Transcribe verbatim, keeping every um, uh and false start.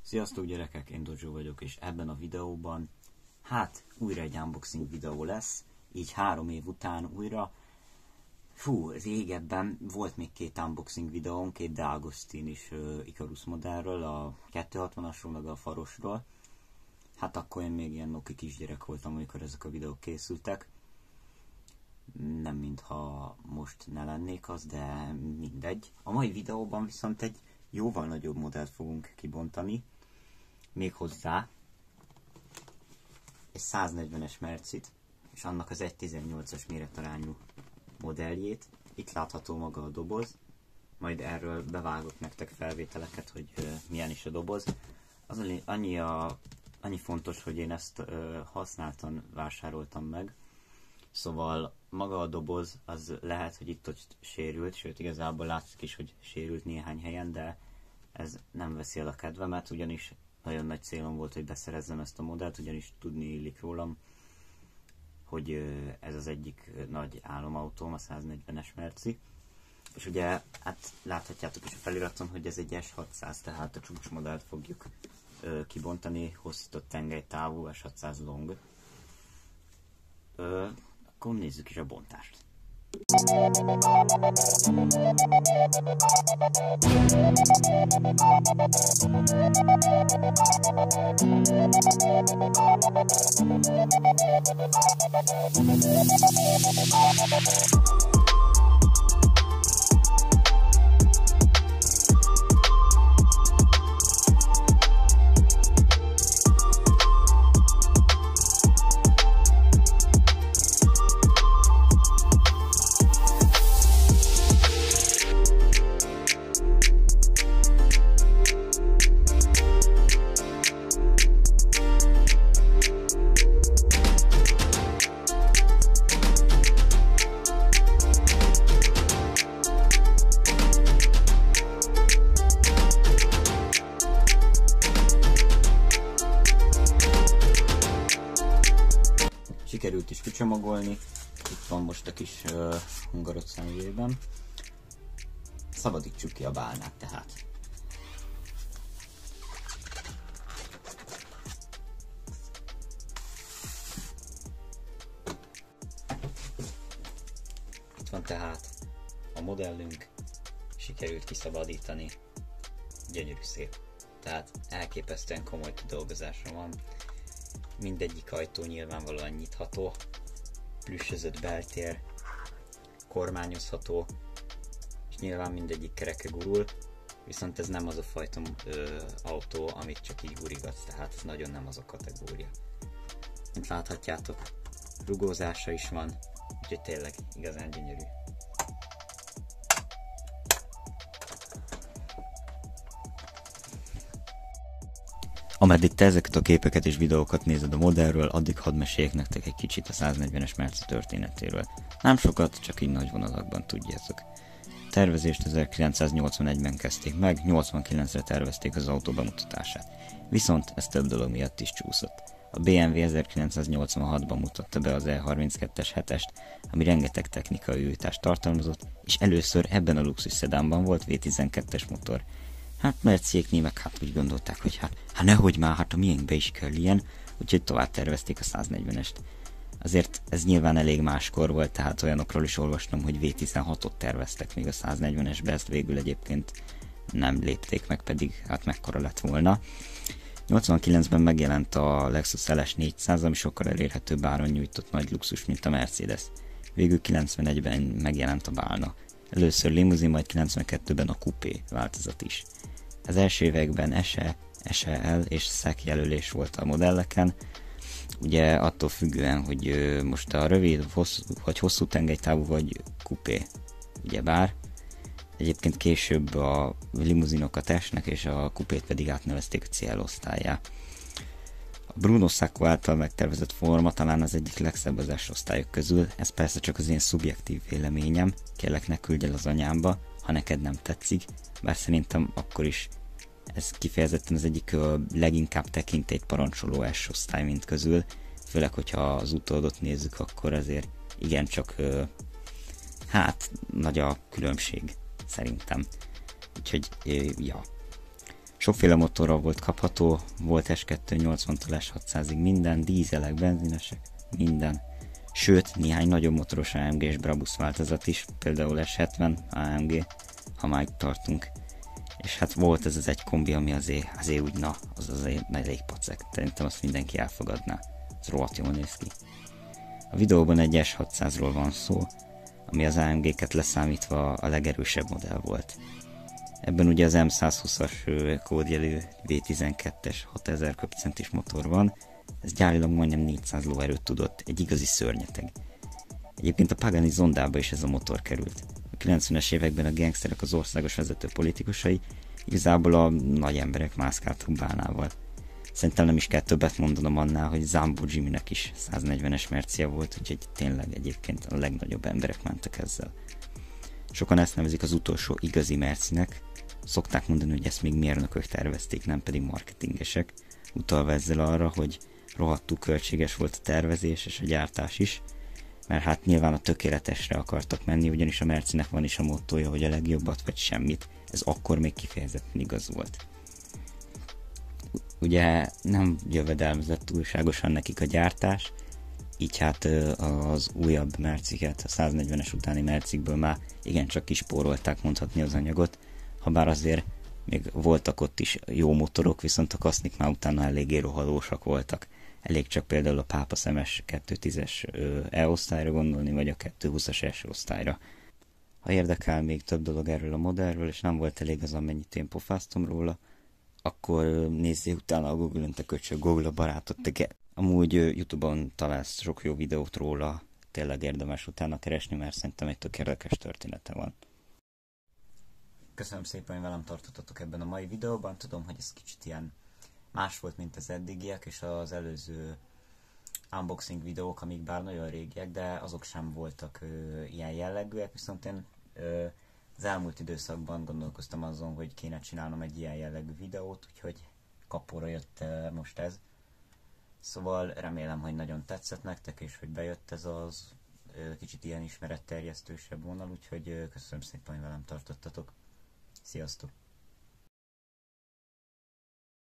Sziasztok gyerekek, én Dojo vagyok, és ebben a videóban, hát újra egy unboxing videó lesz, így három év után újra. Fú, régebben volt még két unboxing videón, két De Agostini is uh, Icarus modellről, a kétszázhatvanasról, meg a Farosról. Hát akkor én még ilyen noki kisgyerek voltam, amikor ezek a videók készültek. Nem mintha most ne lennék az, de mindegy. A mai videóban viszont egy jóval nagyobb modellt fogunk kibontani. Méghozzá egy száznegyvenes Mercit, és annak az egy tizennyolcas méretarányú modelljét. Itt látható maga a doboz, majd erről bevágok nektek felvételeket, hogy uh, milyen is a doboz. Az annyi, a, annyi fontos, hogy én ezt uh, használtan vásároltam meg. Szóval maga a doboz az lehet, hogy itt-ott sérült, sőt igazából látszik is, hogy sérült néhány helyen, de ez nem veszi el a kedvemet, ugyanis nagyon nagy célom volt, hogy beszerezzem ezt a modellt, ugyanis tudni illik rólam, hogy ez az egyik nagy álomautóm, a száznegyvenes Merci. És ugye, hát láthatjátok is a feliraton, hogy ez egy S hatszáz, tehát a csúcsmodellt fogjuk ö, kibontani, hosszított tengelytávú S hatszáz long. Ö, akkor nézzük is a bontást. Sikerült is kicsomagolni, itt van most a kis uh, hungarot személyében. Szabadítsuk ki a bálnát tehát. Itt van tehát a modellünk, sikerült kiszabadítani, gyönyörű szép. Tehát elképesztően komoly kidolgozása van. Mindegyik ajtó nyilvánvalóan nyitható, plüssözött beltér, kormányozható, és nyilván mindegyik kereke gurul, viszont ez nem az a fajta ö, autó, amit csak így gurigatsz, tehát ez nagyon nem az a kategória. Mint láthatjátok, rugózása is van, úgyhogy tényleg igazán gyönyörű. Ameddig te ezeket a képeket és videókat nézed a modellről, addig hadd meséljek nektek egy kicsit a száznegyvenes Merci történetéről. Nem sokat, csak így nagy vonalakban tudjátok. A tervezést ezerkilencszáznyolcvanegyben kezdték meg, nyolcvankilencre tervezték az autó bemutatását. Viszont ez több dolog miatt is csúszott. A bé em vé ezerkilencszáznyolcvanhatban mutatta be az E harminckettes hetest, ami rengeteg technikai újítást tartalmazott, és először ebben a luxus szedánban volt V tizenkettes motor. Hát Merciéknél meg hát úgy gondolták, hogy hát, hát nehogy már, hát a miénkbe is kell ilyen, úgyhogy tovább tervezték a száznegyvenest. Azért ez nyilván elég máskor volt, tehát olyanokról is olvastam, hogy V tizenhatot terveztek még a száznegyvenesbe, ezt végül egyébként nem lépték meg, pedig hát mekkora lett volna. nyolcvankilencben megjelent a Lexus el es négyszáz, ami sokkal elérhetőbb áron nyújtott nagy luxus, mint a Mercedes. Végül kilencvenegyben megjelent a bálna. Először limuzin, majd kilencvenkettőben a coupé változat is. Az első években es e, es e el és szek jelölés volt a modelleken, ugye attól függően, hogy most a rövid, hosszú, vagy hosszú tengelytávú, vagy coupé, ugyebár. Egyébként később a limuzinokat esnek, és a coupét pedig átnevezték a célosztályá. A Bruno Sacco által megtervezett forma talán az egyik legszebb az S-osztályok közül, ez persze csak az én szubjektív véleményem, kérlek ne küldj el az anyámba, ha neked nem tetszik, bár szerintem akkor is ez kifejezetten az egyik leginkább tekintélyt parancsoló S-osztály mint közül, főleg, hogyha az utódot nézzük, akkor azért igencsak hát nagy a különbség szerintem. Úgyhogy ja. Sokféle motorral volt kapható, volt es kettő nyolcvantól es hatszázig minden, dízelek, benzinesek, minden. Sőt, néhány nagyobb motoros á em gé és Brabus változat is, például es hetven á em gé, ha már itt tartunk. És hát volt ez az egy kombi, ami azért, azért úgy, na, az azért elég pacek. Szerintem azt mindenki elfogadná. Ez rohadt jól néz ki. A videóban egy es hatszázról van szó, ami az á em géket leszámítva a legerősebb modell volt. Ebben ugye az em százhúszas kódjelű vé tizenkettes hatezer köbcentis motor van, ez gyárilag majdnem négyszáz lóerőt tudott, egy igazi szörnyeteg. Egyébként a Pagani Zondába is ez a motor került. A kilencvenes években a gangsterek az országos vezető politikusai, igazából a nagy emberek mászkáltak bánával. Szerintem nem is kell többet mondanom annál, hogy Zambo Jimmynek is száznegyvenes Mercia volt, úgyhogy tényleg egyébként a legnagyobb emberek mentek ezzel. Sokan ezt nevezik az utolsó igazi Mercinek, szokták mondani, hogy ezt még mérnökök tervezték, nem pedig marketingesek, utalva ezzel arra, hogy rohadtul költséges volt a tervezés és a gyártás is, mert hát nyilván a tökéletesre akartak menni, ugyanis a Mercinek van is a mottója, hogy a legjobbat vagy semmit, ez akkor még kifejezetten igaz volt. Ugye nem jövedelmezett túlságosan nekik a gyártás, így hát az újabb Merciket, a száznegyvenes utáni Mercikből már igencsak kispórolták mondhatni az anyagot, habár azért még voltak ott is jó motorok, viszont a kasznik már utána eléggé rohadósak voltak. Elég csak például a Pápa szemes kettőszáztízes E-osztályra gondolni, vagy a kettőszázhúszas S osztályra. Ha érdekel még több dolog erről a modellről, és nem volt elég az, amennyit én pofáztam róla, akkor nézzél utána a Google-ön, te köcsög, Google a barátot, te Amúgy YouTube-on találsz sok jó videót róla, tényleg érdemes utána keresni, mert szerintem egy tök érdekes története van. Köszönöm szépen, hogy velem tartottatok ebben a mai videóban. Tudom, hogy ez kicsit ilyen más volt, mint az eddigiek, és az előző unboxing videók, amik bár nagyon régiek, de azok sem voltak ö, ilyen jellegűek, viszont én ö, az elmúlt időszakban gondolkoztam azon, hogy kéne csinálnom egy ilyen jellegű videót, úgyhogy kapóra jött ö, most ez. Szóval remélem, hogy nagyon tetszett nektek, és hogy bejött ez az ö, kicsit ilyen ismeretterjesztősebb vonal, úgyhogy ö, köszönöm szépen, hogy velem tartottatok. Sziasztok!